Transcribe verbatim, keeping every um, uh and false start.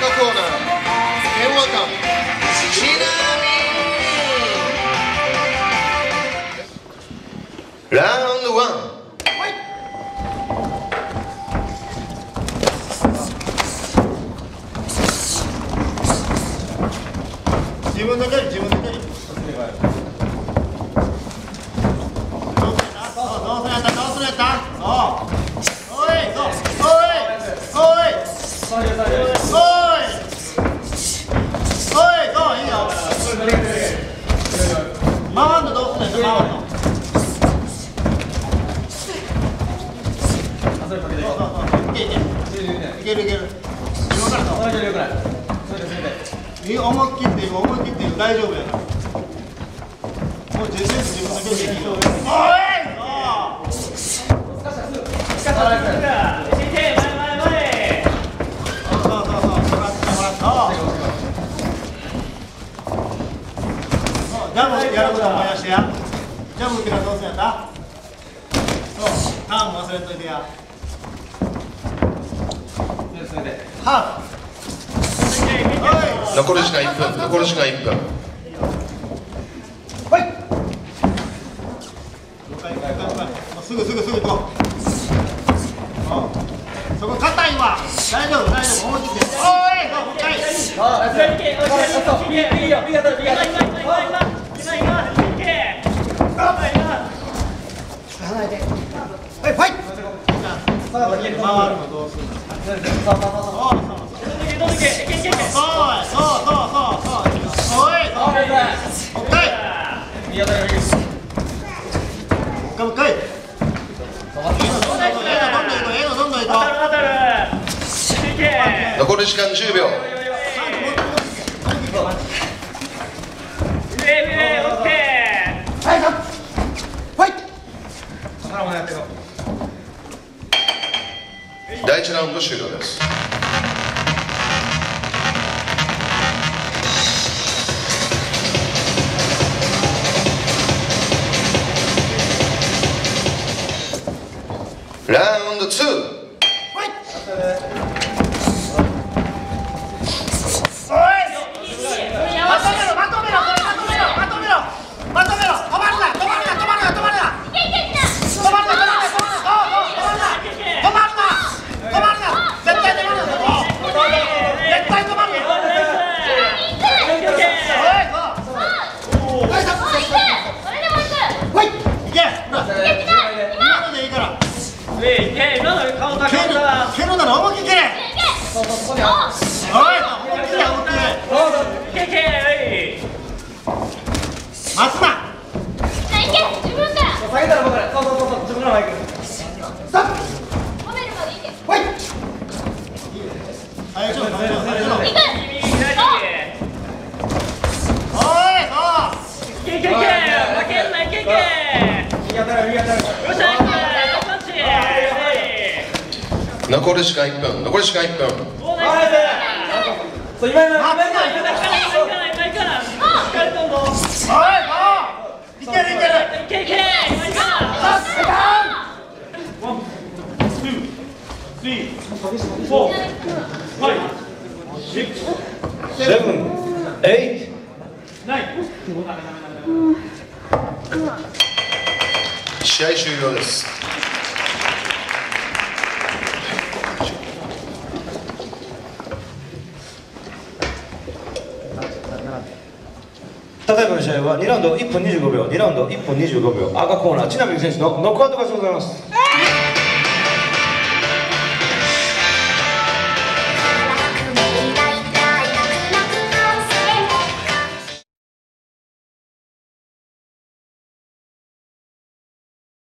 コーナー電話館ちなみラウンドワン。 自分の距離、自分の距離。そう、どうするやった、どうするやった。そう。おい、そう、おい、おい。おい。おい、そう、いいよ。回んのどうするやった、回んの。そうそうそう、いけいけ。いけるいける。今からそう。思い切って思い切って大丈夫やから。もう全然自分の距離でいいよ。おい！ジャムやること思い出してや。ジャム受けたらどうすんやった？そう、ターン忘れんといてや。ハーフ。 残り時間いっぷん、残り時間いっぷん。 はい。すぐすぐすぐ行こう。そこ硬いわ。大丈夫大丈夫。思い切って。おい、もう一回。ああ、いけ。いいよ、いいよ、いいよ。今今今今今今いけ。あ、離れて。はい、ファイト。回るのどうするの？そうそうそうそう。そうそうそうそうそう。おい、そう。はい。宮田より。もう一回。 残り時間じゅうびょう。だいいちラウンド終了です。ラウンドツー。 蹴るなら思いっきり蹴れ。そうそう、そこに。おい、思いっきり思いっきり。蹴け。待つな。 いけ、自分から。 下げたら僕から。そうそうそうそう、自分から前行く。ストップ。 褒めるまでいけ。 ファイト。はい、ちょっと、はい、ちょっと。行く。おい、そう。いけいけいけ。負けんな、いけいけ。右当たる、右当たる。よっしゃ、いけ。 残り時間いっぷん、残り時間いっぷん。 そう、今今今今今今いけるいけるいけいけセブン、エイト、ナイン。 試合終了です。 ただいまの試合はにラウンドいっぷんにじゅうごびょう、にラウンドいっぷんにじゅうごびょう、赤コーナー、千波選手のノックアウト勝ちでございます。